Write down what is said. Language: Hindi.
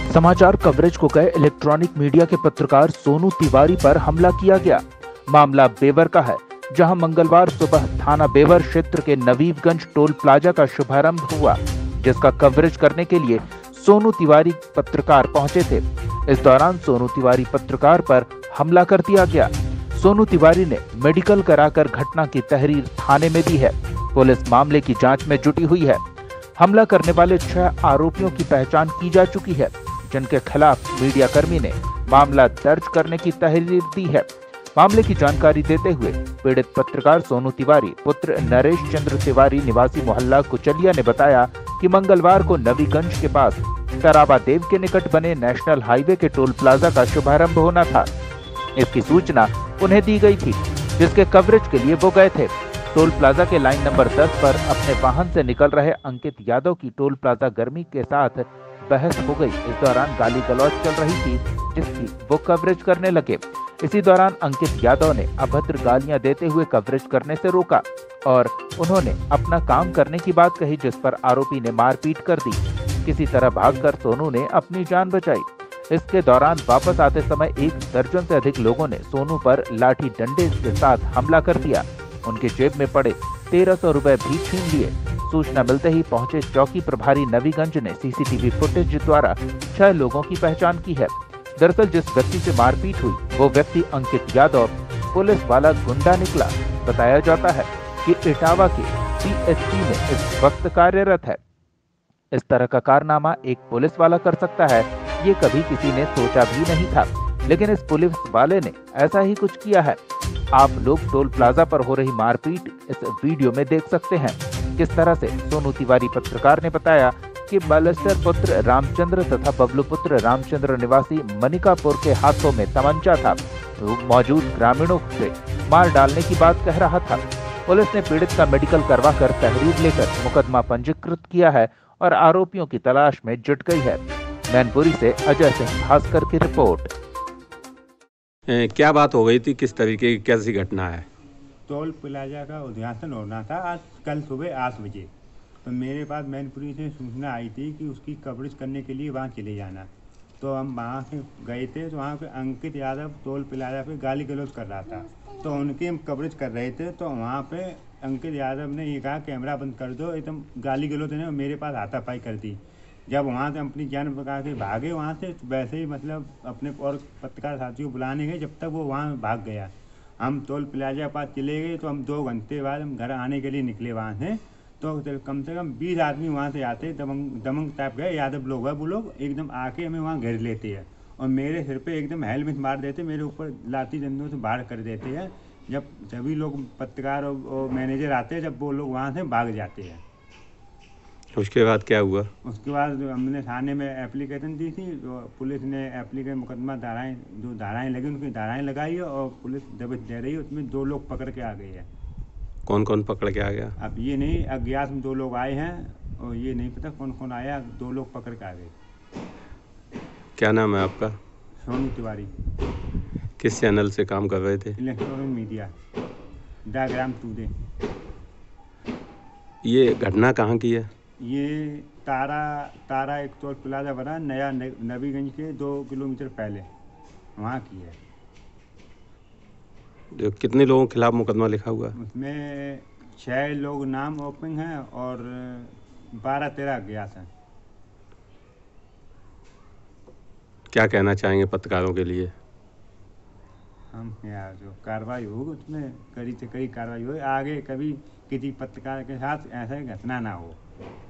समाचार कवरेज को गए इलेक्ट्रॉनिक मीडिया के पत्रकार सोनू तिवारी पर हमला किया गया। मामला बेवर का है, जहां मंगलवार सुबह थाना बेवर क्षेत्र के नवीबगंज टोल प्लाजा का शुभारंभ हुआ, जिसका कवरेज करने के लिए सोनू तिवारी पत्रकार पहुंचे थे। इस दौरान सोनू तिवारी पत्रकार पर हमला कर दिया गया। सोनू तिवारी ने मेडिकल कराकर घटना की तहरीर थाने में दी है। पुलिस मामले की जांच में जुटी हुई है। हमला करने वाले 6 आरोपियों की पहचान की जा चुकी है, जिनके खिलाफ मीडियाकर्मी ने मामला दर्ज करने की तहरीर दी है। मामले की जानकारी देते हुए पीड़ित पत्रकार सोनू तिवारी पुत्र नरेश चंद्र तिवारी निवासी मोहल्ला कुचलिया ने बताया कि मंगलवार को नवीगंज के पास तराबा देव के निकट बने नेशनल हाईवे के टोल प्लाजा का शुभारंभ होना था। इसकी सूचना उन्हें दी गई थी, जिसके कवरेज के लिए वो गए थे। टोल प्लाजा के लाइन नंबर 10 पर अपने वाहन से निकल रहे अंकित यादव की टोल प्लाजा गर्मी के साथ बहस हो गई। इस दौरान गाली गलौज चल रही थी, जिसकी वो कवरेज करने लगे। इसी दौरान अंकित यादव ने अभद्र गालियां देते हुए कवरेज करने से रोका और उन्होंने अपना काम करने की बात कही, जिस पर आरोपी ने मारपीट कर दी। किसी तरह भागकर सोनू ने अपनी जान बचाई। इसके दौरान वापस आते समय 1 दर्जन से अधिक लोगों ने सोनू पर लाठी डंडे के साथ हमला कर दिया। उनके जेब में पड़े 1300 रुपए भी छीन लिए। सूचना मिलते ही पहुंचे चौकी प्रभारी नवीगंज ने सीसीटीवी फुटेज द्वारा 6 लोगों की पहचान की है। दरअसल जिस व्यक्ति से मारपीट हुई वो व्यक्ति अंकित यादव पुलिस वाला गुंडा निकला। बताया जाता है कि इटावा के पीएससी में इस वक्त कार्यरत है। इस तरह का कारनामा एक पुलिस वाला कर सकता है, ये कभी किसी ने सोचा भी नहीं था, लेकिन इस पुलिस वाले ने ऐसा ही कुछ किया है। आप लोग टोल प्लाजा पर हो रही मारपीट इस वीडियो में देख सकते हैं। किस तरह से सोनू तिवारी पत्रकार ने बताया कि बालेश्वर पुत्र रामचंद्र तथा बबलू पुत्र रामचंद्र निवासी मनिकापुर के हाथों में तमंचा था। मौजूद ग्रामीणों से मार डालने की बात कह रहा था। पुलिस ने पीड़ित का मेडिकल करवाकर तहरीर लेकर मुकदमा पंजीकृत किया है और आरोपियों की तलाश में जुट गई है। मैनपुरी से अजय सिंह भास्कर की रिपोर्ट। क्या बात हो गई थी, किस तरीके की कैसी घटना है? टोल प्लाजा का उद्घाटन होना था आज कल सुबह 8 बजे। तो मेरे पास मैनपुरी से सूचना आई थी कि उसकी कवरेज करने के लिए वहाँ चले जाना। तो हम वहाँ से गए थे, तो वहाँ पे अंकित यादव टोल प्लाजा पे गाली गलौज कर रहा था, तो उनकी हम कवरेज कर रहे थे। तो वहाँ पे अंकित यादव ने ये कहा कैमरा बंद कर दो, एकदम गाली गलौज ने मेरे पास हाथापाई कर दी। जब वहाँ से अपनी जान बचा के भागे वहाँ से, वैसे ही मतलब अपने और पत्रकार साथियों को बुलाने गए, जब तक वो वहाँ भाग गया। हम टोल प्लाजा के पास चले गए, तो हम 2 घंटे बाद हम घर आने के लिए निकले वहाँ से। तो कम से कम 20 आदमी वहाँ से आते, दमंग टाइप गए, यादव लोग है वो लोग, एकदम आके हमें वहाँ घेर लेते हैं और मेरे सिर पे एकदम हेलमेट मार देते, मेरे ऊपर लाठी डंडों से बाहर कर देते हैं। जब सभी लोग पत्रकार और मैनेजर आते हैं, जब वो लोग वहाँ से भाग जाते हैं। उसके बाद क्या हुआ? उसके बाद हमने थाने में एप्लीकेशन दी थी, तो पुलिस ने एप्लीकेशन मुकदमा जो धाराएँ लगी उनकी धाराएँ लगाई है और पुलिस दबिश दे रही है। उसमें 2 लोग पकड़ के आ गए हैं। कौन कौन पकड़ के आ गया? अब ये नहीं, अज्ञात में 2 लोग आए हैं और ये नहीं पता कौन कौन आया। 2 लोग पकड़ के आ गए। क्या नाम है आपका? सोनू तिवारी। किस चैनल से काम कर रहे थे? Electronic media, diagram today. ये घटना कहाँ की है? ये तारा एक टोल प्लाजा बना नया नवीगंज के 2 किलोमीटर पहले, वहाँ की है। कितने लोगों के खिलाफ मुकदमा लिखा हुआ? उसमें 6 लोग नाम ओपन हैं और 12-13 अज्ञात हैं। क्या कहना चाहेंगे पत्रकारों के लिए? हम यार जो कार्रवाई होगी उसमें कड़ी से कड़ी कार्रवाई हो, आगे कभी किसी पत्रकार के साथ ऐसा घटना ना हो।